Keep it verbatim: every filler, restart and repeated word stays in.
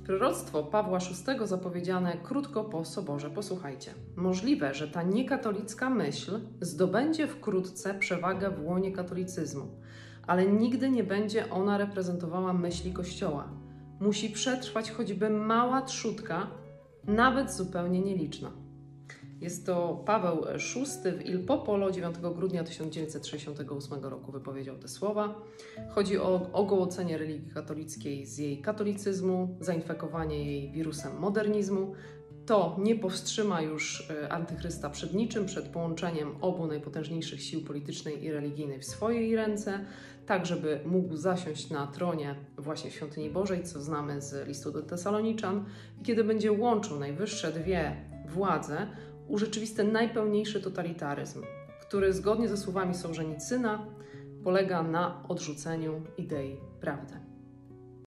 Proroctwo Pawła szóstego zapowiedziane krótko po Soborze. Posłuchajcie. Możliwe, że ta niekatolicka myśl zdobędzie wkrótce przewagę w łonie katolicyzmu, ale nigdy nie będzie ona reprezentowała myśli Kościoła. Musi przetrwać choćby mała trzutka, nawet zupełnie nieliczna. Jest to Paweł szósty w Il Popolo dziewiątego grudnia tysiąc dziewięćset sześćdziesiątego ósmego roku wypowiedział te słowa. Chodzi o ogołocenie religii katolickiej z jej katolicyzmu, zainfekowanie jej wirusem modernizmu. To nie powstrzyma już antychrysta przed niczym, przed połączeniem obu najpotężniejszych sił politycznej i religijnej w swojej ręce, tak żeby mógł zasiąść na tronie właśnie Świątyni Bożej, co znamy z listu do Tesaloniczan, i kiedy będzie łączył najwyższe dwie władze, urzeczywistę najpełniejszy totalitaryzm, który zgodnie ze słowami Sołżenicyna polega na odrzuceniu idei prawdy.